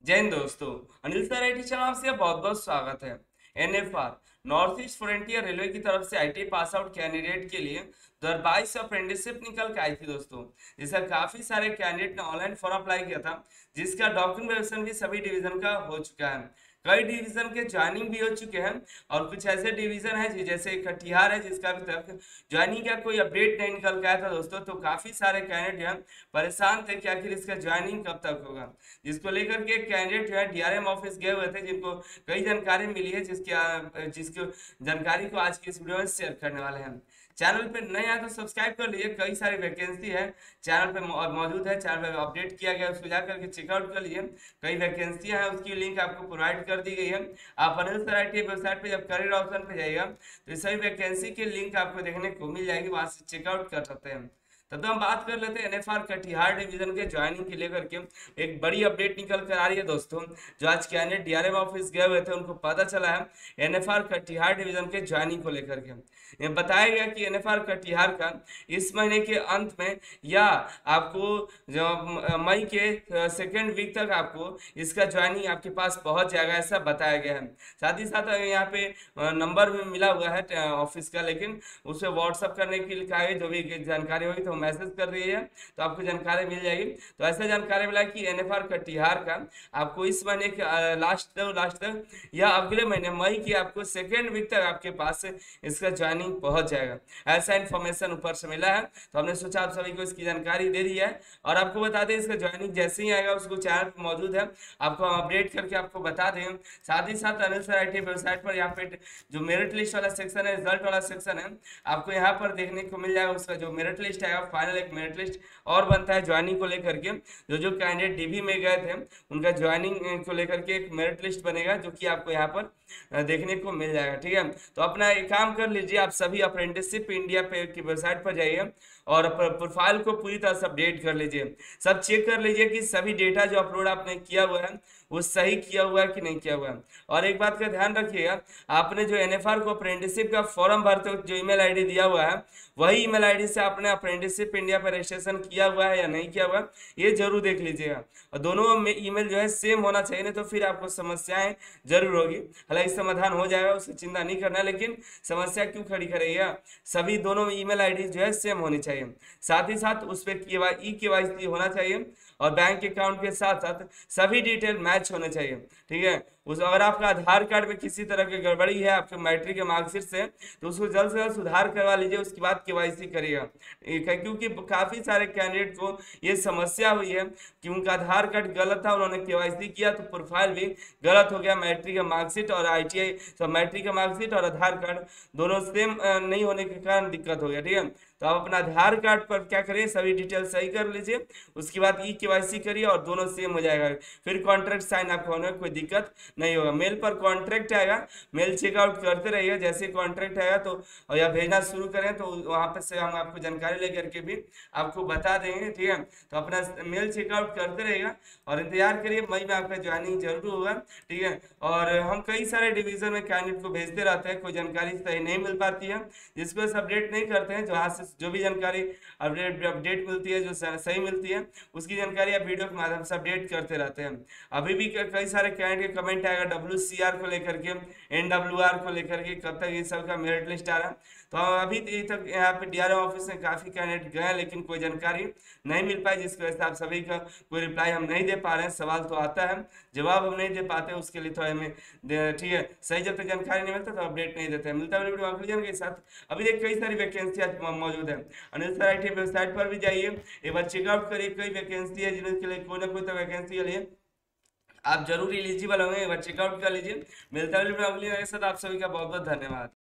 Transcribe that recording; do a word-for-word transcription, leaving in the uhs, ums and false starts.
जय हिंद दोस्तों। Anil sir IT channel आपसे बहुत बहुत स्वागत है। NFR north east frontier railway की तरफ से आईटी पास आउट कैंडिडेट के लिए दो हज़ार बाईस अप्रेंटिसशिप निकल के आई थी दोस्तों, जिसका काफी सारे कैंडिडेट ने ऑनलाइन फॉर्म अप्लाई किया था, जिसका डॉक्यूमेंटेशन भी सभी डिवीजन का हो चुका है। कई डिवीजन के ज्वाइनिंग भी हो चुके हैं और कुछ ऐसे डिवीजन है जी- जैसे कटिहार है, जिसका अभी तक ज्वाइनिंग का कोई अपडेट नहीं निकल के आया था दोस्तों। तो काफी सारे कैंडिडेट जो है परेशान थे कि आखिर इसका ज्वाइनिंग कब तक होगा, जिसको लेकर के कैंडिडेट जो है डीआरएम ऑफिस गए हुए थे, जिनको कई जानकारी मिली है, जिसकी आ, जिसकी जानकारी को आज की इस वीडियो में शेयर करने वाले हैं। चैनल पे नए आए तो सब्सक्राइब कर लीजिए, कई सारी वैकेंसी है चैनल पे मौ- मौजूद है, चैनल पे अपडेट किया गया है, उसको जाकर के चेकआउट कर लीजिए। कई वैकेंसियां हैं, उसकी लिंक आपको प्रोवाइड कर दी गई है। आप Anil sir I T website पे जब करियर ऑप्शन पे जाइएगा तो इस सभी वैकेंसी की लिंक आपको देखने को मिल जाएगी, वहां से चेकआउट कर सकते हैं। तब तो हम बात कर लेते हैं एनएफआर कटिहार डिवीजन के ज्वाइनिंग के लेकर के एक बड़ी अपडेट निकल कर आ रही है दोस्तों। जो आज कैंडिडेट डीआरएम ऑफिस गए हुए थे, उनको पता चला है एनएफआर कटिहार डिवीजन के ज्वाइनिंग को लेकर के। ये बताया गया कि एनएफआर कटिहार का इस महीने के अंत में या आपको जो म- मई के सेकेंड वीक तक आपको इसका ज्वाइनिंग आपके पास पहुंच जाएगा, ऐसा बताया गया है। साथ ही साथ यहाँ पे नंबर भी मिला हुआ है ऑफिस का, लेकिन उसे व्हाट्सअप करने के लिए कहा है, जो भी जानकारी होगी तो मैसेज कर दीजिए तो आपको जानकारी मिल जाएगी। तो ऐसा जानकारी मिला कि एनएफआर कटिहार का आपको इस महीने के लास्ट तक लास्ट तक या अगले महीने मई की आपको सेकेंड वीक तक आपके पास इसका ज्वाइनिंग पहुंच जाएगा, ऐसा इन्फॉर्मेशन ऊपर से मिला है। तो हमने सोचा आप सभी को इसकी जानकारी दे दी है और आपको बता दें इसका ज्वाइनिंग जैसे ही आएगा उसको चैनल पर मौजूद है, आपको हम अपडेट करके आपको बता दें। साथ ही साथ Anil sir I T website पर यहाँ पे जो मेरिट लिस्ट वाला सेक्शन है, रिजल्ट वाला सेक्शन है, आपको यहाँ पर देखने को मिल जाएगा। उसका जो मेरिट लिस्ट आएगा, फाइनल एक मेरिट लिस्ट और बनता है ज्वाइनिंग को लेकर के। जो जो कैंडिडेट डीबी में गए थे उनका ज्वाइनिंग को लेकर के एक मेरिट लिस्ट बनेगा, जो कि आपको यहाँ पर अ, देखने को मिल जाएगा। ठीक है, तो अपना एक काम कर लीजिए, आप सभी अप्रेंटिसशिप इंडिया पे की वेबसाइट पर जाइए और प्रोफाइल को पूरी तरह से अपडेट कर लीजिए। सब चेक कर लीजिए कि सभी डेटा जो अपलोड आपने किया हुआ है वो सही किया हुआ है कि नहीं किया हुआ है। और एक बात का ध्यान रखिएगा, आपने जो एनएफआर को अप्रेंटिसशिप का फॉर्म भरते वक्त जो ईमेल आईडी दिया हुआ है, वही ईमेल आईडी से आपने अप्रेंटिसशिप इंडिया पर रजिस्ट्रेशन किया हुआ है या नहीं किया हुआ है, ये जरूर देख लीजिएगा। और दोनों में ईमेल जो है सेम होना चाहिए, नहीं तो फिर आपको समस्याएं जरूर होगी। हालांकि समाधान हो जाएगा, उसकी चिंता नहीं करना, लेकिन समस्या क्यों खड़ी करेगा, सभी दोनों ईमेल आईडी जो है सेम होनी चाहिए। साथ ही साथ उस पर ई केवाईसी होना चाहिए और बैंक अकाउंट के साथ साथ सभी डिटेल मैच होने चाहिए। ठीक है, उस अगर आपका आधार कार्ड में किसी तरह की गड़बड़ी है आपके मैट्रिक के मार्कशीट से, तो उसको जल्द से जल्द सुधार करवा लीजिए, उसके बाद केवाईसी करिएगा। ठीक है, क्योंकि काफी सारे कैंडिडेट को ये समस्या हुई है कि उनका आधार कार्ड गलत था, उन्होंने केवाईसी किया तो प्रोफाइल भी गलत हो गया। मैट्रिक का मार्कशीट और आईटीआई सब मैट्रिक का मार्कशीट और आधार कार्ड दोनों सेम नहीं होने के कारण दिक्कत हो गया। ठीक है, तो आप अपना आधार कार्ड पर क्या करिए, सभी डिटेल सही कर लीजिए, उसके बाद ई केवाईसी करिए और दोनों सेम हो जाएगा। फिर कॉन्ट्रैक्ट साइन आपको होने में कोई दिक्कत नहीं होगा। मेल पर कॉन्ट्रैक्ट आएगा, मेल चेकआउट करते रहिए, जैसे कॉन्ट्रैक्ट आएगा तो और या भेजना शुरू करें तो वहाँ पर से हम आपको जानकारी लेकर के भी आपको बता देंगे। ठीक है, तो अपना मेल चेकआउट करते रहिएगा और इंतजार करिए, मई में आपका ज्वाइनिंग जरूर होगा। ठीक है, और हम कई सारे डिवीजन में कैंडिडेट को भेजते रहते हैं, कोई जानकारी सही नहीं मिल पाती है, जिसको अपडेट नहीं करते हैं, जहाँ से जो भी जानकारी अपडेट अपडेट मिलती है, जो सही मिलती है, उसकी जानकारी आप वीडियो के माध्यम से अपडेट करते रहते हैं। अभी भी कई सारे कैंडिडेट के कमेंट आएगा डब्ल्यू सी आर को लेकर के, एन डब्ल्यू आर को लेकर के, कब तक ये सब का मेरिट लिस्ट आ रहा है। तो अभी तक यहाँ पे डीआरएम ऑफिस में काफी कैंडिडेट गए, लेकिन कोई जानकारी नहीं मिल पाई, जिसकी वजह से आप सभी का कोई रिप्लाई हम नहीं दे पा रहे हैं। सवाल तो आता है, जवाब हम नहीं दे पाते, उसके लिए थोड़ा हमें दे- ठीक है, सही जब तक जानकारी नहीं मिलता तो अपडेट नहीं देते हैं। मिलता है वीडियो अगले जन के साथ। अभी देख कई सारी वैकेंसी आज मौ- मौजूद है, Anil sir I T website पर भी जाइए, एक बार चेकआउट करिए, कई वैकेंसी है जिनके लिए कोई ना कोई तो वैकेंसी के लिए आप जरूर एलिजिबल होंगे, एक बार चेकआउट कर लीजिए। मिलता है वीडियो अगली के साथ, आप सभी का बहुत बहुत धन्यवाद।